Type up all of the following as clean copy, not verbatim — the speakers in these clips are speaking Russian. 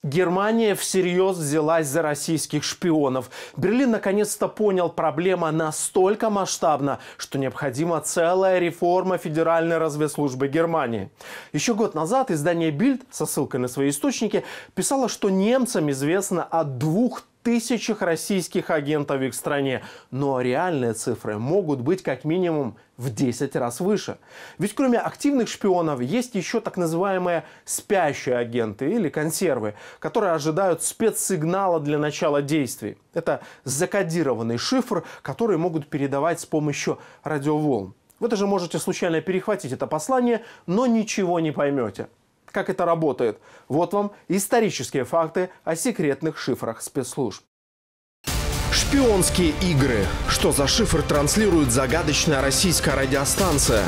Германия всерьез взялась за российских шпионов. Берлин наконец-то понял, проблема настолько масштабна, что необходима целая реформа Федеральной разведслужбы Германии. Еще год назад издание Bild со ссылкой на свои источники писало, что немцам известно о 2000 российских агентов в их стране. Но реальные цифры могут быть как минимум в 10 раз выше. Ведь кроме активных шпионов есть еще так называемые спящие агенты или консервы, которые ожидают спецсигнала для начала действий. Это закодированный шифр, который могут передавать с помощью радиоволн. Вы даже можете случайно перехватить это послание, но ничего не поймете. Как это работает? Вот вам исторические факты о секретных шифрах спецслужб. Шпионские игры. Что за шифр транслирует загадочная российская радиостанция?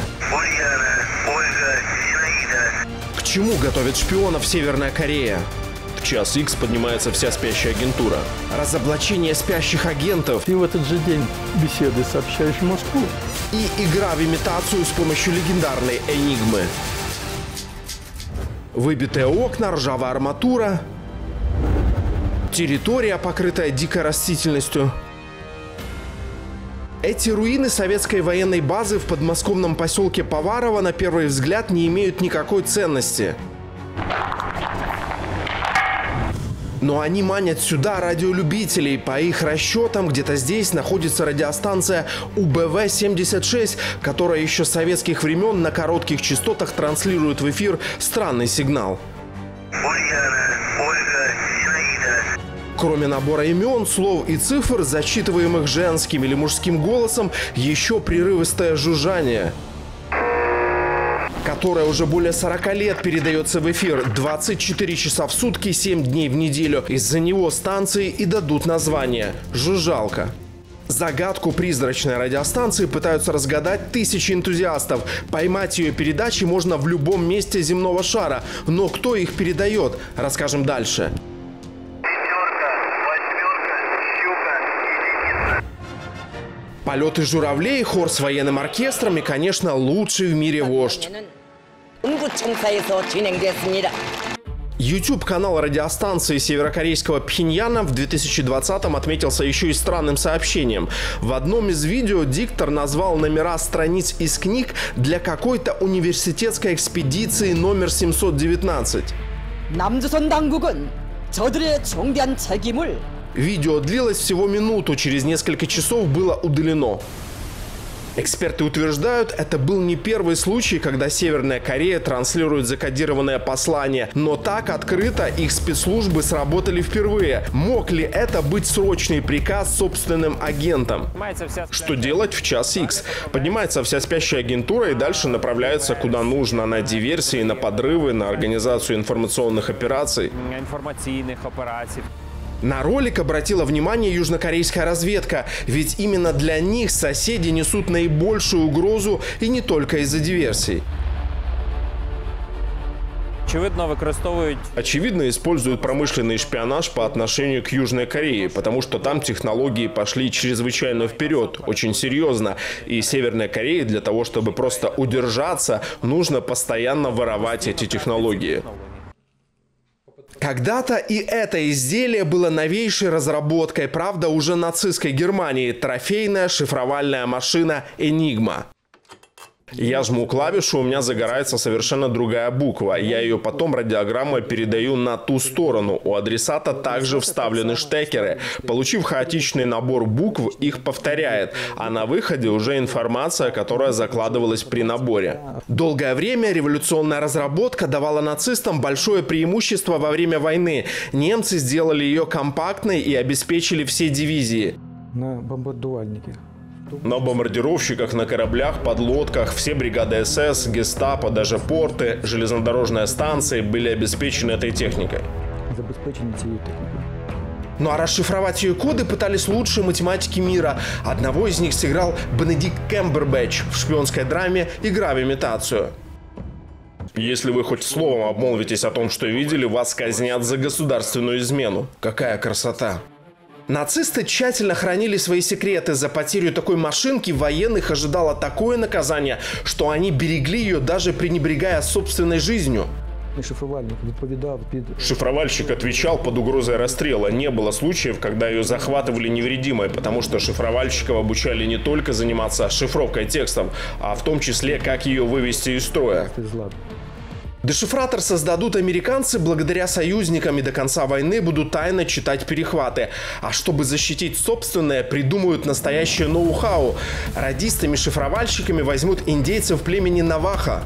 К чему готовит шпионов Северная Корея? В час Х поднимается вся спящая агентура. Разоблачение спящих агентов. И в этот же день беседы сообщаешь в Москву. И игра в имитацию с помощью легендарной Энигмы. Выбитые окна, ржавая арматура, территория, покрытая дикой растительностью. Эти руины советской военной базы в подмосковном поселке Поварово на первый взгляд не имеют никакой ценности. Но они манят сюда радиолюбителей. По их расчетам, где-то здесь находится радиостанция УБВ-76, которая еще с советских времен на коротких частотах транслирует в эфир странный сигнал. Кроме набора имен, слов и цифр, зачитываемых женским или мужским голосом, еще прерывистое жужжание, которая уже более 40 лет передается в эфир 24 часа в сутки, 7 дней в неделю. Из-за него станции и дадут название «Жужжалка». Загадку призрачной радиостанции пытаются разгадать тысячи энтузиастов. Поймать ее передачи можно в любом месте земного шара. Но кто их передает, расскажем дальше. Полеты журавлей, хор с военным оркестром и, конечно, лучший в мире вождь. YouTube-канал радиостанции северокорейского Пхеньяна в 2020-м отметился еще и странным сообщением. В одном из видео диктор назвал номера страниц из книг для какой-то университетской экспедиции номер 719. Видео длилось всего минуту, через несколько часов было удалено. Эксперты утверждают, это был не первый случай, когда Северная Корея транслирует закодированное послание. Но так открыто их спецслужбы сработали впервые. Мог ли это быть срочный приказ собственным агентам? Что делать в час Х? Поднимается вся спящая агентура и дальше направляется куда нужно. На диверсии, на подрывы, на организацию информационных операций. На ролик обратила внимание южнокорейская разведка, ведь именно для них соседи несут наибольшую угрозу и не только из-за диверсий. Очевидно, используют промышленный шпионаж по отношению к Южной Корее, потому что там технологии пошли чрезвычайно вперед, очень серьезно. И Северной Корее для того, чтобы просто удержаться, нужно постоянно воровать эти технологии. Когда-то и это изделие было новейшей разработкой, правда, уже нацистской Германии – трофейная шифровальная машина «Энигма». Я жму клавишу, у меня загорается совершенно другая буква. Я ее потом радиограммой передаю на ту сторону. У адресата также вставлены штекеры. Получив хаотичный набор букв, их повторяет. А на выходе уже информация, которая закладывалась при наборе. Долгое время революционная разработка давала нацистам большое преимущество во время войны. Немцы сделали ее компактной и обеспечили все дивизии. На бомбардировальнике. На бомбардировщиках, на кораблях, подлодках, все бригады СС, гестапо, даже порты, железнодорожные станции были обеспечены этой техникой. Ну а расшифровать ее коды пытались лучшие математики мира. Одного из них сыграл Бенедикт Камбербэтч в шпионской драме «Игра в имитацию». Если вы хоть словом обмолвитесь о том, что видели, вас казнят за государственную измену. Какая красота! Нацисты тщательно хранили свои секреты. За потерю такой машинки военных ожидало такое наказание, что они берегли ее, даже пренебрегая собственной жизнью. Шифрувальник відповідав під... Шифровальщик отвечал под угрозой расстрела. Не было случаев, когда ее захватывали невредимой, потому что шифровальщиков обучали не только заниматься шифровкой текстов, а в том числе, как ее вывести из строя. Дешифратор создадут американцы, благодаря союзникам, и до конца войны будут тайно читать перехваты. А чтобы защитить собственное, придумают настоящее ноу-хау. Радистами-шифровальщиками возьмут индейцев племени Наваха.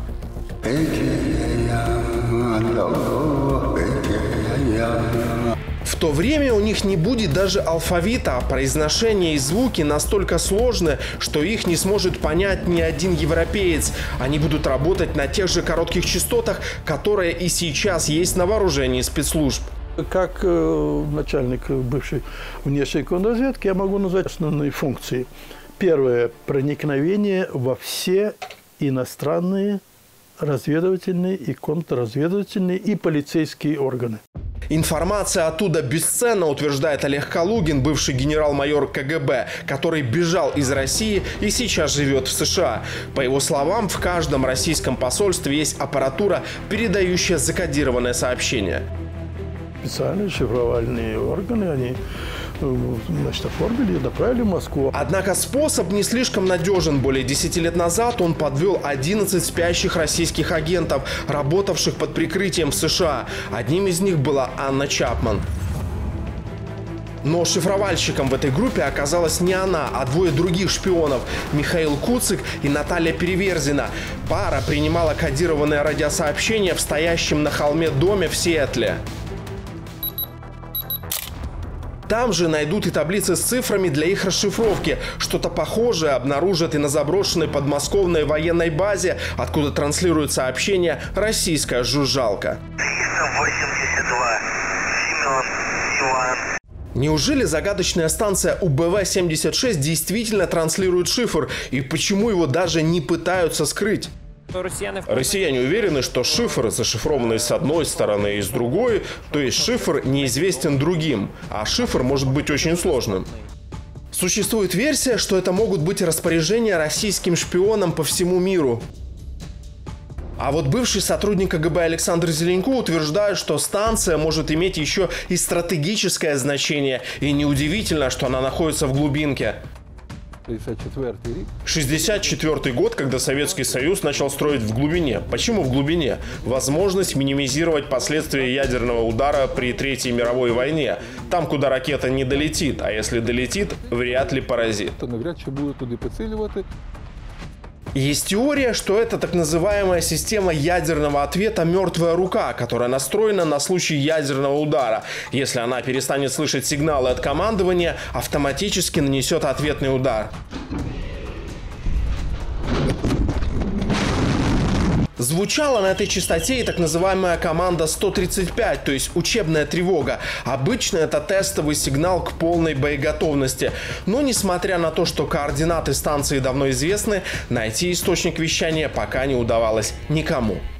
В то время у них не будет даже алфавита, а произношение и звуки настолько сложны, что их не сможет понять ни один европеец. Они будут работать на тех же коротких частотах, которые и сейчас есть на вооружении спецслужб. Как начальник бывшей внешней контрразведки я могу назвать основные функции. Первое – проникновение во все иностранные разведывательные и контрразведывательные и полицейские органы. Информация оттуда бесценна, утверждает Олег Калугин, бывший генерал-майор КГБ, который бежал из России и сейчас живет в США. По его словам, в каждом российском посольстве есть аппаратура, передающая закодированное сообщение. Специальные шифровальные органы, они, значит, оформили и направили в Москву. Однако способ не слишком надежен. Более 10 лет назад он подвел 11 спящих российских агентов, работавших под прикрытием в США. Одним из них была Анна Чапман. Но шифровальщиком в этой группе оказалась не она, а двое других шпионов – Михаил Куцик и Наталья Переверзина. Пара принимала кодированное радиосообщение в стоящем на холме доме в Сиэтле. Там же найдут и таблицы с цифрами для их расшифровки. Что-то похожее обнаружат и на заброшенной подмосковной военной базе, откуда транслирует сообщение российская жужжалка. 382. Семен, Иван. Неужели загадочная станция УБВ-76 действительно транслирует шифр? И почему его даже не пытаются скрыть? Россияне уверены, что шифр, зашифрованный с одной стороны и с другой, то есть шифр неизвестен другим, а шифр может быть очень сложным. Существует версия, что это могут быть распоряжения российским шпионам по всему миру. А вот бывший сотрудник КГБ Александр Зеленко утверждает, что станция может иметь еще и стратегическое значение, и неудивительно, что она находится в глубинке. 1964 год, когда Советский Союз начал строить в глубине. Почему в глубине? Возможность минимизировать последствия ядерного удара при Третьей мировой войне. Там, куда ракета не долетит, а если долетит, вряд ли поразит. Есть теория, что это так называемая система ядерного ответа «мертвая рука», которая настроена на случай ядерного удара. Если она перестанет слышать сигналы от командования, автоматически нанесет ответный удар. Звучала на этой частоте и так называемая команда 135, то есть учебная тревога. Обычно это тестовый сигнал к полной боеготовности. Но несмотря на то, что координаты станции давно известны, найти источник вещания пока не удавалось никому.